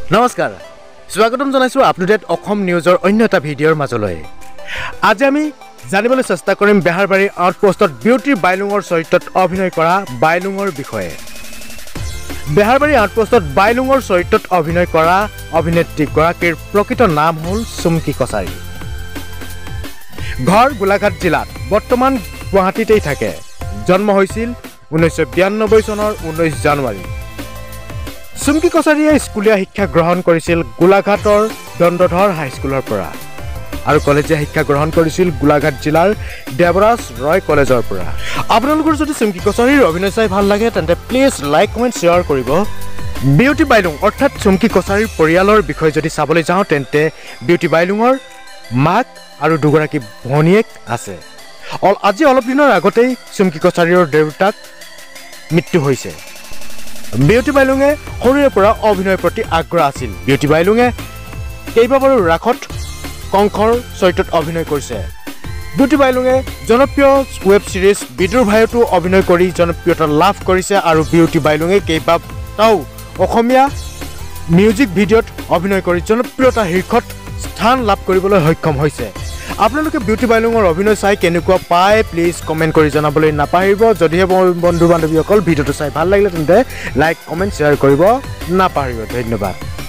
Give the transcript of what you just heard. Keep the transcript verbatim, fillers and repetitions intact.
নমস্কাৰ স্বাগতম জনাইছো আপডেট অসম নিউজৰ অন্য এটা ভিডিঅ'ৰ মাজলৈ আজি আমি জানিবলৈ চেষ্টা কৰিম বেহাৰবাৰী আউটপোষ্টত বিউটি বাইলুঙৰ চৰিত্ৰত অভিনয় কৰা বাইলুঙৰ বিষয়ে বেহাৰবাৰী আউটপোষ্টত বাইলুঙৰ চৰিত্ৰত অভিনয় কৰা অভিনেত্ৰী গৰাকীৰ প্ৰকৃত নাম হ'ল shumki kachari ঘৰ গোলাঘাট জিলাত বৰ্তমান গুৱাহাটীতেই থাকে জন্ম হৈছিল ঊনৈছশ বিৰানব্বৈ চনৰ ঊনৈছ জানুৱাৰী shumki kachariয়ে স্কুলীয়া শিক্ষা গ্ৰহণ কৰিছিল গোলাঘাটৰ দণ্ডধৰ হাইস্কুলৰ পৰা আৰু কলেজীয়া শিক্ষা গ্ৰহণ কৰিছিল গোলাঘাট জিলাৰ দেৱৰাজ ৰয় কলেজৰ পৰা আপোনালোকৰ যদি shumki kachariৰ অভিনয় চাই ভাল লাগে তেন্তে প্লিজ লাইক কমেন্ট শেয়াৰ কৰিব বিউটি বাইলুং অৰ্থাৎ shumki kachariৰ পৰিয়ালৰ বিষয়ে যদি চাবলৈ যাওঁ তেন্তে বিউটি বাইলুঙৰ মাক আৰু দুগৰাকী ভনীয়েক আছে আজি অলপ দিনৰ আগতেই shumki kachariৰ দেউতাক মৃত্যু হৈছে বিউটি বাইলুঙে সৰুৰে পৰা অভিনয়ৰ প্ৰতি আগ্ৰহ আছিল বিউটি বাইলুঙে কেইবাবাৰো ৰাখত কংখৰ চৰিত্ৰত অভিনয় কৰিছে বিউটি বাইলুঙে জনপ্ৰিয় ৱেব সিৰিজ বিদুৰভাইতো অভিনয় কৰি জনপ্ৰিয়তা লাভ কৰিছে আৰু বিউটি বাইলুঙে কেইবাটাও অসমীয়া মিউজিক ভিডিঅ'ত অভিনয় কৰি জনপ্ৰিয়তা শীৰ্ষত স্থান লাভ কৰিবলৈ সক্ষম হৈছে আপোনালোকে বিউটি বাইলুঙৰ অভিনয় চাই কেনেকুৱা পায় প্লিজ কমেন্ট কৰি জনাবলৈ নাপাহৰিব যদিহে বন্ধু বান্ধৱীসকল ভিডিঅ'টো চাই ভাল লাগিলে তেন্তে লাইক কমেন্ট শেয়াৰ কৰিব নাপাহৰিব ধন্যবাদ